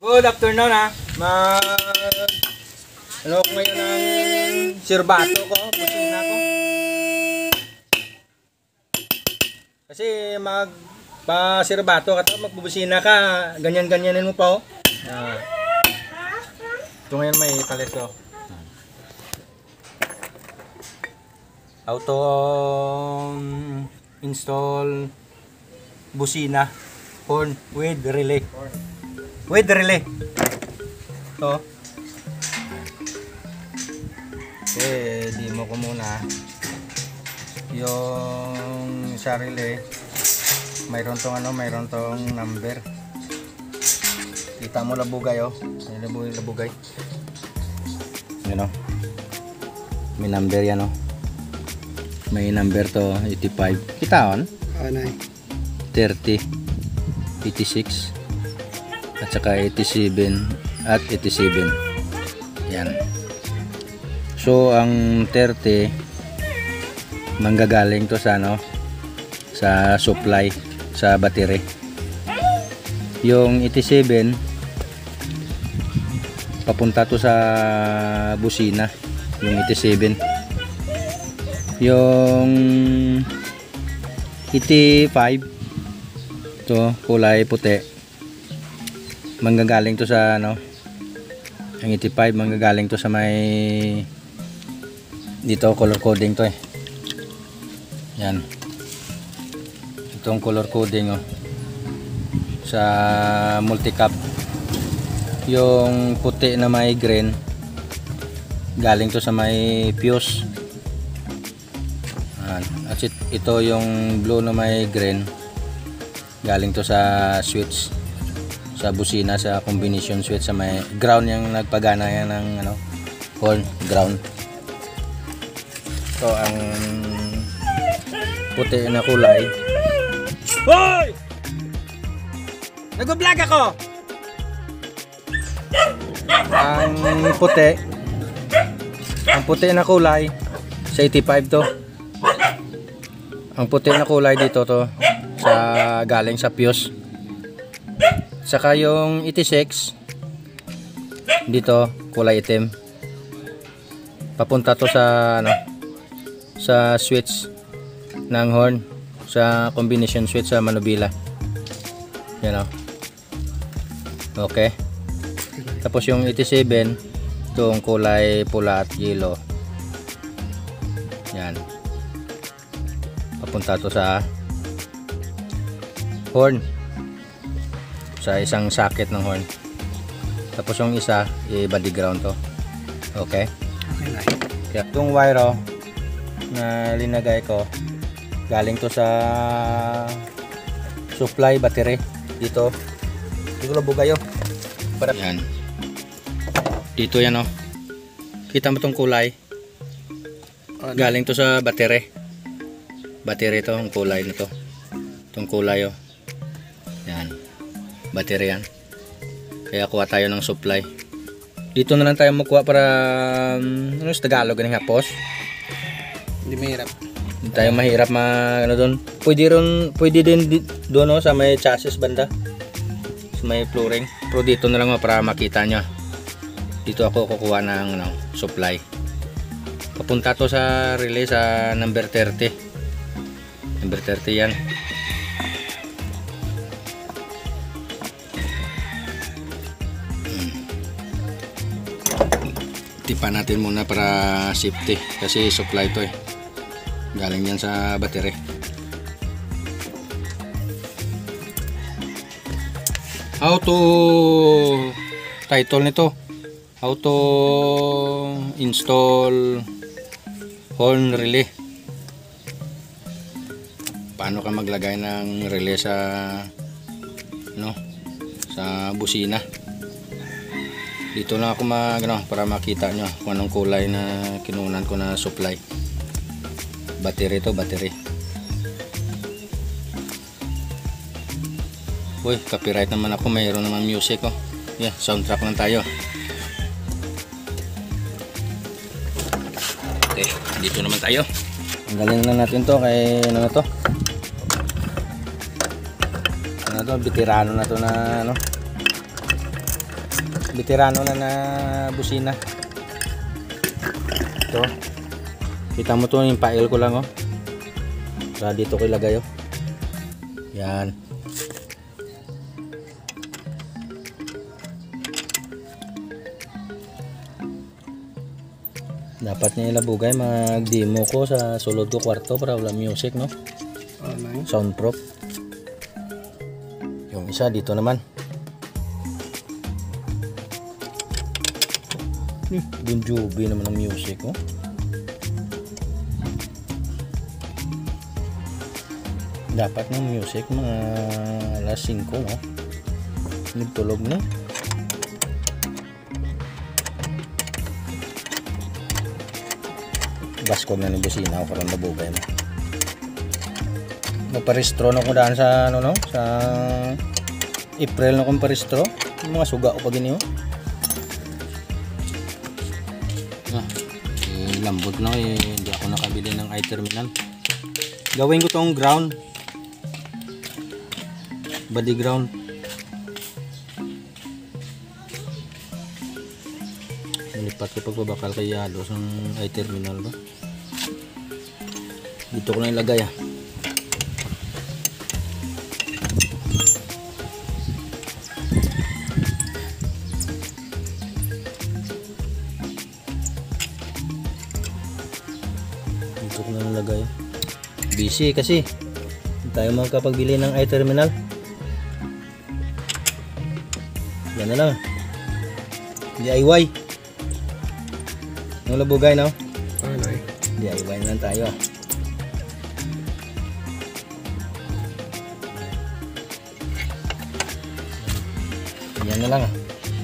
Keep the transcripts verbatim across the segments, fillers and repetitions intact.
Good afternoon ha. Mag... Ano ko ngayon ng sirbato ko, busina ko. Kasi mag pa sirbato ka to, magbubusina ka, ganyan-ganyanin mo pa oh. Ah. Ito ngayon may talit ko. Auto um, install busina horn with relay. With relay. Ito. Okay, demo ko muna yung sa relay. Mayroon tong ano, mayroon tong number. Kita mo labugay oh. May labugay, labugay. Yan oh. May number yan oh. May number to eighty-five. Kita on? Oh, nay. thirty, eighty-six at saka eighty-seven at eighty-seven. Yan. So ang thirty manggagaling to sa ano, sa supply sa battery. Yung eighty-seven papunta to sa busina, yung eighty-seven. Yung eighty-five to kulay puti manggagaling to sa ano, ang eighty-five manggagaling to sa may dito color coding to eh. Yan. Itong color coding oh. Sa multicap. Yung puti na may green galing to sa may fuse. At ito yung blue na may green galing to sa switch sa busina, sa combination switch, sa may ground yung nagpagana yan ng ano, horn ground. So ang puti na kulay. Hoy! Nag-vlog ako. Ang puti ang puti na kulay sa eighty-five to. Ang puti na kulay dito to sa galing sa fuse. Saka yung eighty-six dito kulay itim. Papunta to sa ano, sa switch ng horn, sa combination switch sa manubila. Yan o. Okay. Tapos yung eighty-seven itong kulay pula at yellow. Yan. Papunta to sa horn, sa isang socket ng horn. Tapos yung isa i-body ground to. Okay. Okay na. Kaya itong wire oh, na linagay ko galing to sa supply battery dito. Dito labugay oh. Para yan. Dito yan oh. Kita mo tong kulay. Galing to sa battery. Battery to, ang kulay na to. Itong kulay oh. Yan. Battery yan. Kaya kuha tayo ng supply. Dito na lang tayo makuha para um, ano sa Tagalog ng hapos. Hindi mahirap. Hindi tayo mahirap ma ano doon. Pwede ron, pwede din doon oh, sa may chassis banda. Sa may flooring. Pero dito na lang oh, para makita nyo. Dito ako kukuha ng ano, supply. Papunta to sa relay sa number thirty. Number thirty yan. Hmm. Tipan natin muna para safety kasi supply to eh. Galing yan sa battery. How to title nito? How to install horn relay. Paano ka maglagay ng relay sa no, sa busina. Dito lang ako mag ano, para makita nyo kung anong kulay na kinunan ko na supply. Battery to, battery. Uy, copyright naman ako, mayroon naman music oh. Yeah, soundtrack lang tayo. Okay, dito naman tayo. Tanggalin na natin to kay ano na to. Ano to, veterano na to na ano. veterano na na busina. Ito. Kita mo to, yung pail ko lang oh. Para dito ko ilagay oh. Yan. Dapat niya ilabugay mag-demo ko sa sulod ko kwarto para wala music no. Okay. Soundproof. Yung isa dito naman. Bon Jovi naman ang music oh. Dapat ng music mga alas singko oh. Nagtulog na. Baskog na ni busina ako karon nabugay mo. Magparistro na ko daan sa ano no, sa April na kong paristro. Yung mga suga ko pa gini oh. Ah, eh, lambot na eh, hindi ako nakabili ng i-terminal. Gawin ko tong ground. Body ground. Nilipat ko pagbabakal kay Yado sa i-terminal ba. Dito ko na ilagay ah. Dito ko na ilagay. Busy kasi. Hindi tayo makakapagbili ng i-terminal. Yan na lang. D I Y. Yung labugay no? Okay. D I Y na lang tayo. Yan na lang ah.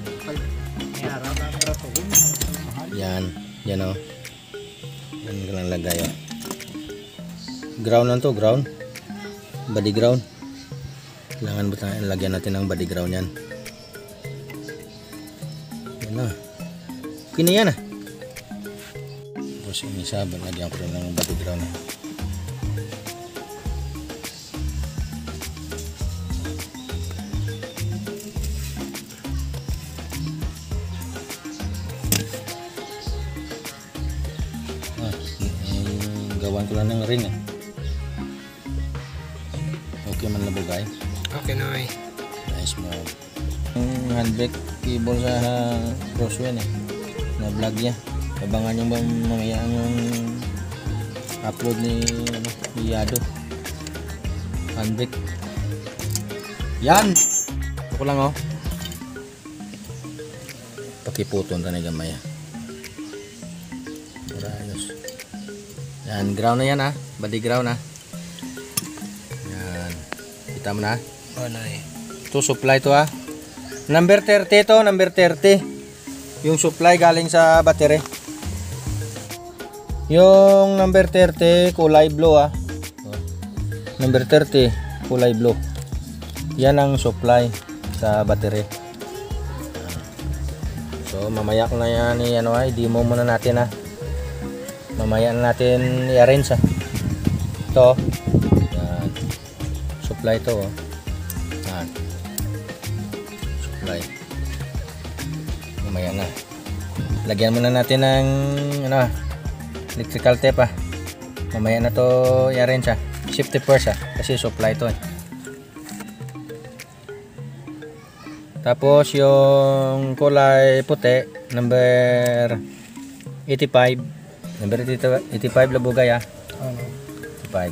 Yan. Yan o. Yan ka lang lagay o. Ground lang to. Ground. Body ground. Kailangan ba tayo lagyan natin ng body ground yan. Yan na. Okay na yan ah. Tapos yung isa, lagyan ko rin ng body ground ah. Gawan ko lang ng ring eh. Okay man labugay. Okay na eh. Nice mo. Yung handbrake cable sa crosswind eh. Na vlog niya. Abangan yung mamaya yung upload ni, ano, ni Yado. Handbrake. Yan! Ito ko lang oh. Pakiputon ta na gamay ah. Para ayos. Yan, ground na yan ha. Body ground ha. Yan. Kita mo na. Oh, na eh. Ito supply to ha. Number thirty to, number thirty. Yung supply galing sa battery. Yung number thirty, kulay blue ha. Number thirty, kulay blue. Yan ang supply sa battery. So, mamaya ko na yan i ano ha. I-demo muna natin ha. Mamaya na natin i-arrange ah. Ito. Yan. Supply ito oh. Yan. Supply. Mamaya na. Lagyan muna natin ng ano, electrical tape ah. Mamaya na to i-arrange ah. Safety first ah. Kasi supply ito eh. Tapos yung kulay puti, number eighty-five. Number eighty-five labugay ah. eighty-five.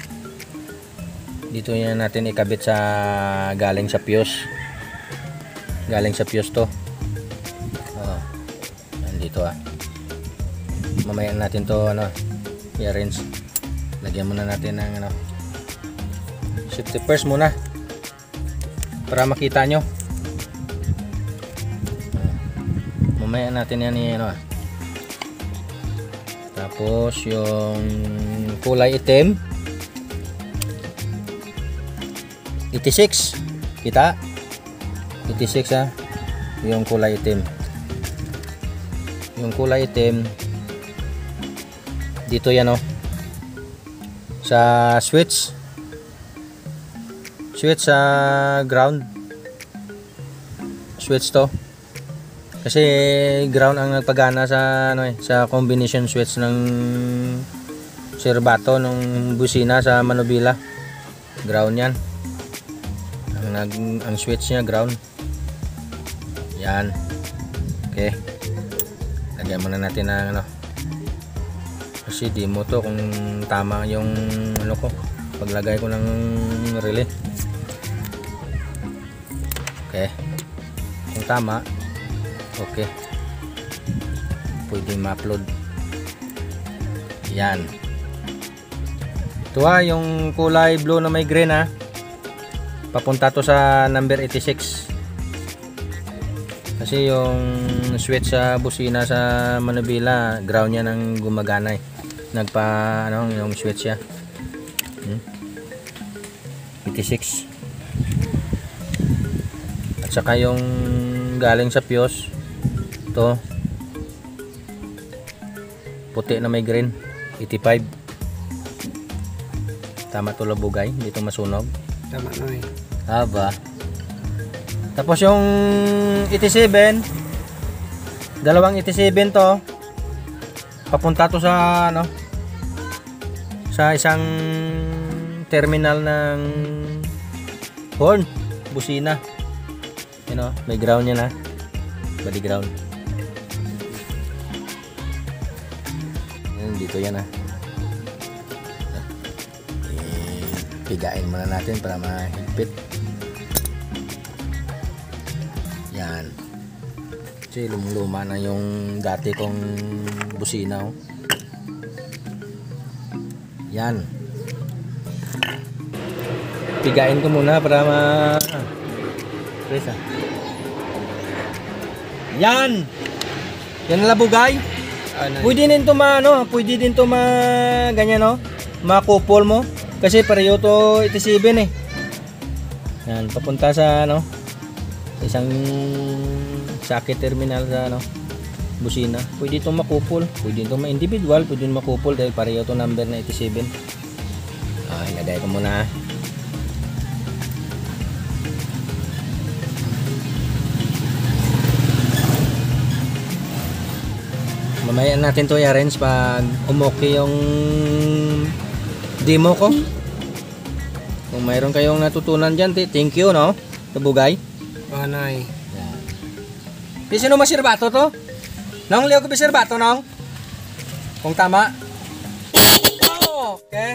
Dito yan natin ikabit sa galing sa fuse. Galing sa fuse to. Oh. Nandito ah. Mamaya natin to ano, i-arrange. Lagyan muna natin ng ano. Safety first muna. Para makita nyo. Mamaya natin yan i ano ah. Tapos yung kulay itim eighty-six. Kita? eighty-six ha. Yung kulay itim. Yung kulay itim dito yan oh. Sa switch. Switch sa ground. Switch to. Kasi ground ang nagpagana sa ano eh, sa combination switch ng serbato ng busina sa manubila. Ground 'yan. Ang nag ang switch niya ground. Yan. Okay. Lagyan muna natin ng ano. Kasi di mo to kung tama yung ano ko paglagay ko ng relay. Okay. Kung tama, okay. Pwede ma-upload. Yan. Ito ha, yung kulay blue na may green ha. Papunta to sa number eighty-six. Kasi yung switch sa busina sa manubila, ground niya nang gumagana eh. Nagpa ano yung switch siya. Hmm? eighty-six. At saka yung galing sa fuse, to puti na may green, eighty-five. Tama to labugay, dito masunog. Tama Noy. Aba. Tapos yung eighty-seven, dalawang eighty-seven to, papunta to sa ano, sa isang terminal ng horn, busina. You know, may ground yan ha, body ground. Yan, dito yan ha. Eh, pigain muna natin para mahigpit. Yan. Kasi lumuluma na yung dati kong busina oh. Yan. Pigain ko muna para ma ah. Presa. Yan. Yan labugay. Oh, Noy. Pwede din to ma ano, pwede din to ma ganyan no. Makupol mo kasi pareho to eighty-seven eh. Yan, papunta sa ano, isang sakit terminal sa ano, busina. Pwede itong makupol, pwede itong ma-individual, pwede itong makupol dahil pareho itong number na eighty-seven. Ah, ilagay ko muna. Mamaya natin to i-arrange pag umuki yung demo ko. Kung mayroon kayong natutunan dyan, thank you no, tabugay. Oh, Noy. Pisino masirbato to? Nong liyo ko bisirbato nong? Kung tama. Oh, okay.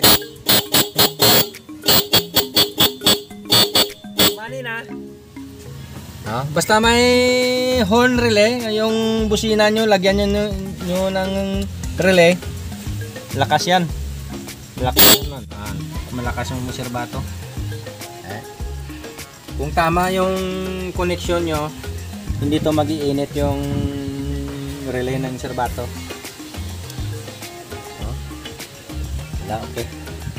Mani na. Ah, basta may horn relay, yung busina nyo, lagyan nyo, nyo ng relay. Lakas yan. Malakas yan. Ah, malakas yung masirbato. Eh. Kung tama yung connection nyo, hindi to mag-iinit yung relay ng serbato. Oh. Wala, okay.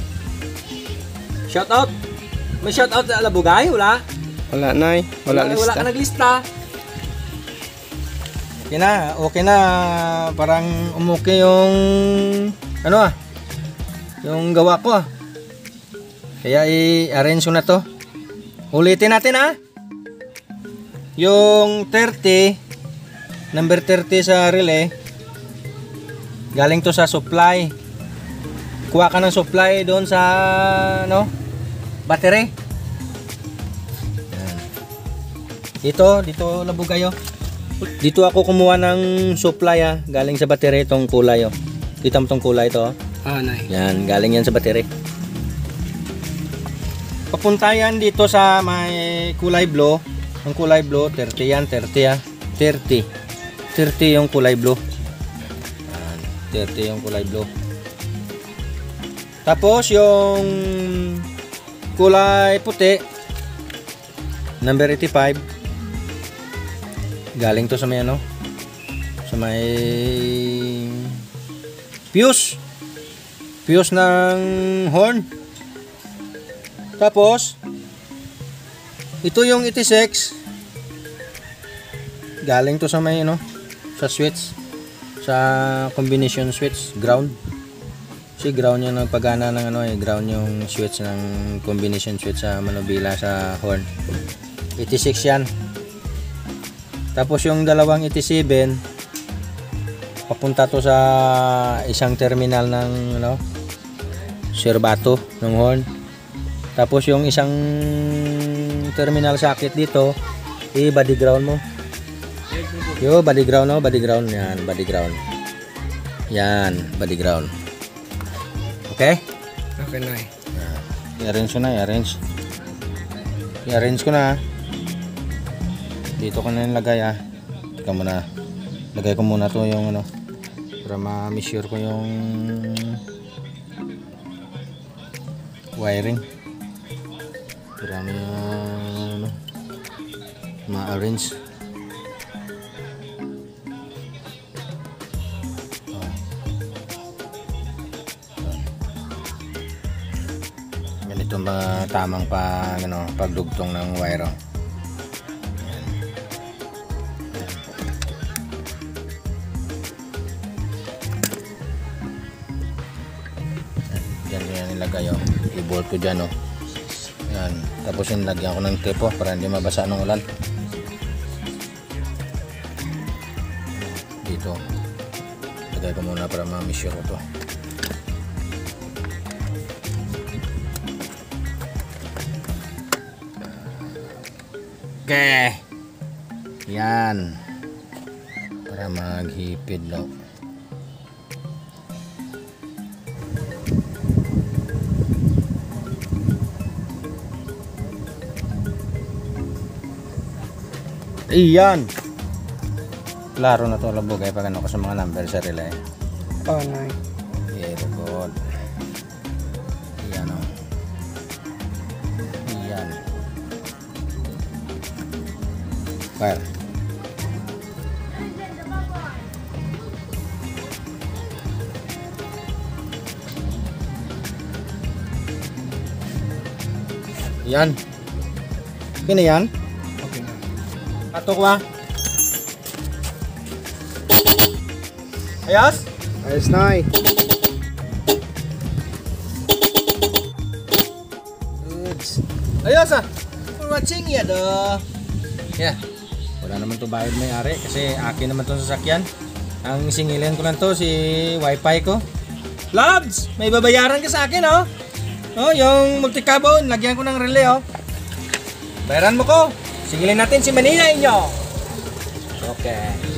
Shout out. May shout out sa labugay, wala? Wala Noy. Wala, Wala, lista. wala ka naglista. Okay na, okay na. Parang umuki yung ano ah. Yung gawa ko ah. Kaya i-arrange ko na to. Ulitin natin ah. Yung thirty, number thirty sa relay, galing to sa supply. Kuha ka ng supply doon sa no, battery. Yan. Dito, dito labugay oh. Dito ako kumuha ng supply ah, galing sa battery itong kulay oh. Kita mo tong kulay to oh. Oh, Noy. Yan, galing yan sa battery. Papunta yan dito sa may kulay blue. Ang kulay blue, thirty yan, thirty ah. thirty. thirty yung kulay blue. Yan, thirty yung kulay blue. Tapos yung kulay puti, number eighty-five. Galing to sa may ano? Sa may fuse. Fuse ng horn. Tapos ito yung eighty-six. Galing to sa may ano, sa switch, sa combination switch, ground. Si ground yung nagpagana ng ano eh, ground yung switch ng combination switch sa manubila sa horn. eighty-six yan. Tapos yung dalawang eighty-seven papunta to sa isang terminal ng ano, Serbato ng horn. Tapos yung isang terminal socket dito, i-body ground mo. Yo, body ground no, body ground yan, body ground. Yan, body ground. Okay? Okay, Nay. I-arrange ko na, i-arrange. I-arrange ko na. Dito ko na nilagay ah. Teka muna. Lagay ko muna to yung ano, para ma-measure ko yung wiring. Para na ano, ma-arrange. Ganito ba tamang pa ano, pagdugtong ng wire. Oh. Yan yan nilagay oh. I-bolt ko dyan oh. Yan. Tapos yung lagyan ko ng tape oh, para hindi mabasa ng ulan. Dito. Lagay ko muna para ma-measure ko to. Okay. Yan. Para maghipid no. Iyan. Klaro na to labog ay pag ano ko sa mga number sa relay. Oh, Nay. Very good. Iyan o. Iyan. Fire. Yan. Kini yan? Okay, Nay. Atok ba? Ayos? Ayos, Nay. Goods. Ayos ah. For watching ya do. Yeah. Wala naman to bayad may-ari kasi akin naman tong sasakyan. Ang singilin ko lang to si wifi ko. Labs, may babayaran ka sa akin oh. Oh, yung multicabo, lagyan ko ng relay oh. Bayaran mo ko. Singilin natin si Manila inyo. Okay.